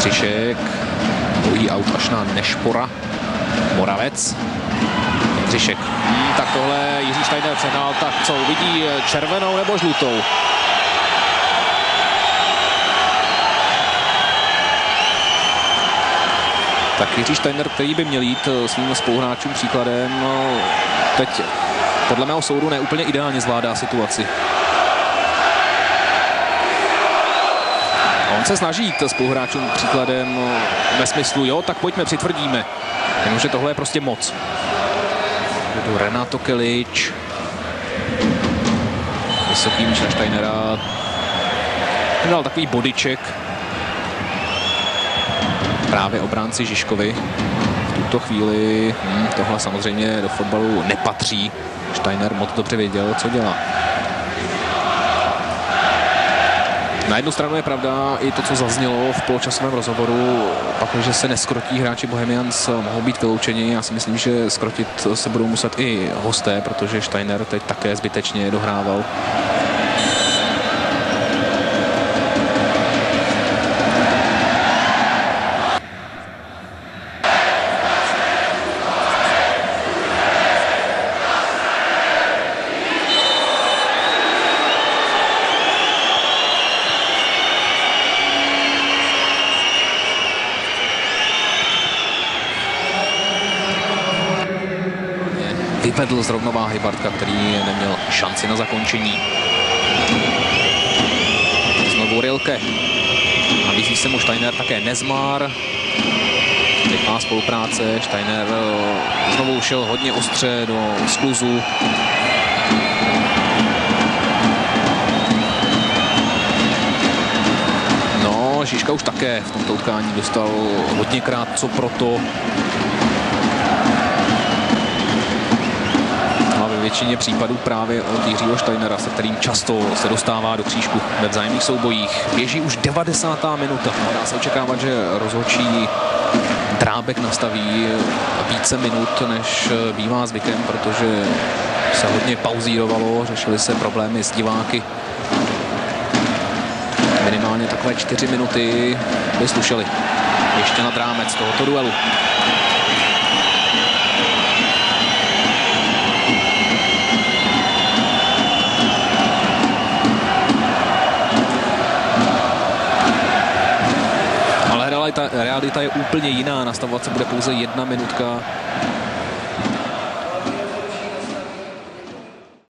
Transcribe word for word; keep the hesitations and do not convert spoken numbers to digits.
Jindřišek, dlouhý aut až na Nešpora, Moravec. Jindřišek, hmm, tak tohle Jiří Steiner přehnal, tak co uvidí, červenou nebo žlutou? Tak Jiří Steiner, který by měl jít svým spoluhráčům příkladem, teď podle mého soudu ne úplně ideálně zvládá situaci. On se snaží jít spoluhráčům příkladem ve smyslu, jo, tak pojďme, přitvrdíme. Jenomže tohle je prostě moc. Do Renato Kelič. Vysoký míč na Steinera. Dal takový bodyček. Právě obránci Žižkovi. V tuto chvíli hm, tohle samozřejmě do fotbalu nepatří. Steiner moc dobře věděl, co dělá. Na jednu stranu je pravda i to, co zaznělo v poločasovém rozhovoru, pak, že se neskrotí hráči Bohemians, mohou být vyloučeni. Já si myslím, že skrotit se budou muset i hosté, protože Steiner teď také zbytečně dohrával. Vyvedl z rovnováhy Bartka, který neměl šanci na zakončení. Znovu Rilke. Nabízí se mu Steiner, také Nezmar. Teď má spolupráce. Steiner znovu šel hodně ostře do skluzu. No, Žižka už také v tomto utkání dostal hodněkrát co proto. Většině případů právě od Jiřího Steinera, se kterým často se dostává do křížku ve vzájemných soubojích. Běží už devadesátá minuta. Dá se očekávat, že rozhodčí Drábek nastaví více minut, než bývá zvykem, protože se hodně pauzírovalo, řešily se problémy s diváky. Minimálně takové čtyři minuty by slušely ještě nad rámec tohoto duelu. Realita je úplně jiná, nastavovat se bude pouze jedna minutka